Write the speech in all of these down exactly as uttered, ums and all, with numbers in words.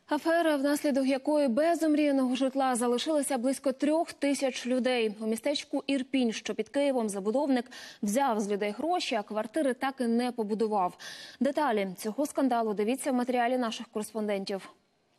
Афера, внаслідок якої без омріяного житла залишилося близько трьох тисяч людей. У містечку Ірпінь, що під Києвом, забудовник взяв з людей гроші, а квартири так і не побудував. Деталі цього скандалу дивіться в матеріалі наших кореспондентів.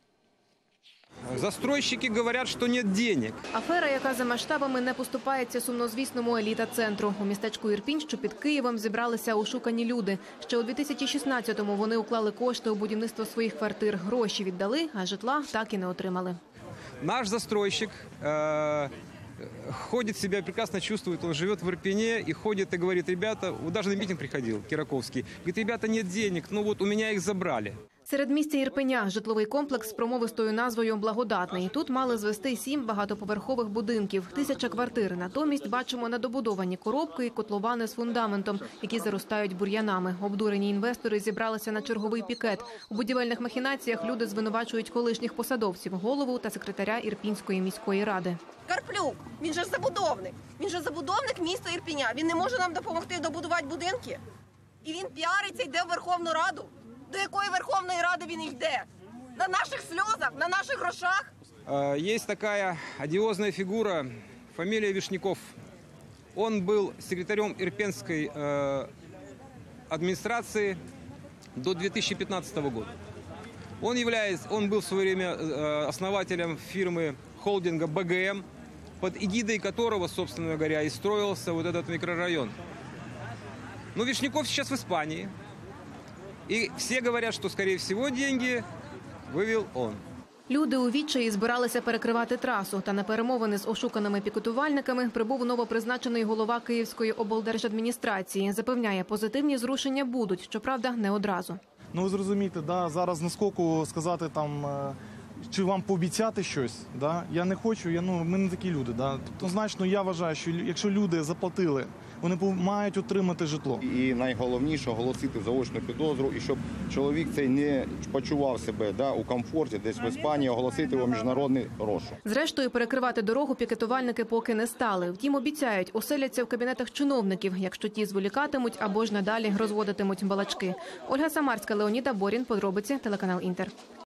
Застройщики говорять, що немає денег. Афера, яка за масштабами не поступається сумнозвісному еліта-центру. У містечку Ірпінь, що під Києвом, зібралися ошукані люди. Ще у дві тисячі шістнадцятому вони уклали кошти у будівництво своїх квартир. Гроші віддали, а житла так і не отримали. Наш застройщик э, ходит себя, прекрасно чувствует, он живет в Ирпене и ходит и говорит: ребята, вот даже на митинг приходил, Кираковский, говорит: ребята, нет денег, ну вот у меня их забрали. Серед місця Ірпеня – житловий комплекс з промовистою назвою «Благодатний». Тут мали звести сім багатоповерхових будинків, тисяча квартир. Натомість бачимо недобудовані коробки і котловани з фундаментом, які заростають бур'янами. Обдурені інвестори зібралися на черговий пікет. У будівельних махінаціях люди звинувачують колишніх посадовців, голову та секретаря Ірпінської міської ради. Карплюк, він же забудовник. Він же забудовник міста Ірпеня. Він не може нам допомогти добудувати будинки. І він піариться, йде в Верховну Раду. До якої Верховної Ради він йде? На наших сльозах, на наших грошах? Есть такая одиозная фигура, фамилия Вишняков. Он был секретарем Ирпенской э, администрации до две тысячи пятнадцатого года. Он, является, он был в свое время э, основателем фирмы холдинга Бэ Гэ Эм, под эгидой которого, собственно говоря, и строился вот этот микрорайон. Но Вишняков сейчас в Испании. І всі говорять, що, скоріше всього, деньги вивів він. Люди у відчаї збиралися перекривати трасу. Та на перемовини з ошуканими пікетувальниками прибув новопризначений голова Київської облдержадміністрації. Запевняє, позитивні зрушення будуть, щоправда, не одразу. Ну, ви зрозумієте, да, зараз наскоку сказати там, чи вам пообіцяти щось, да? Я не хочу, я, ну, ми не такі люди. Да? Тобто, значно, я вважаю, що якщо люди заплатили, вони мають отримати житло. І найголовніше – оголосити заочну підозру, і щоб чоловік цей не почував себе, да, у комфорті десь в Іспанії, оголосити його міжнародний розшук. Зрештою, перекривати дорогу пікетувальники поки не стали. Втім, обіцяють, оселяться в кабінетах чиновників, якщо ті зволікатимуть або ж надалі розводитимуть балачки. Ольга Самарська, Леонід Аборін, подробиці, телеканал Інтер.